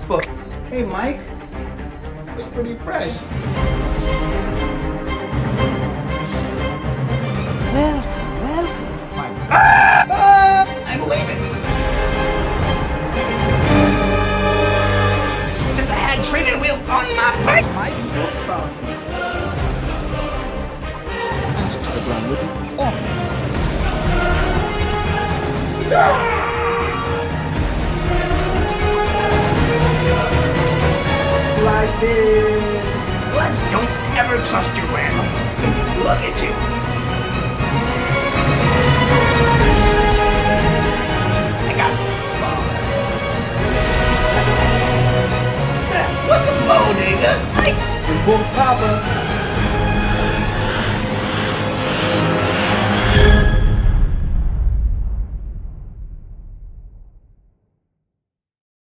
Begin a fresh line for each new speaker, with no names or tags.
But hey, Mike, it's pretty fresh.
Welcome.
Mike.
I'm leaving. Since I had training wheels on my bike.
Mike?
No problem.
I should try Brown with you. Off.
Like this.
Les, don't ever trust your grandmother. Look at you. I got some bars. What's a bodega?
Boom, Papa.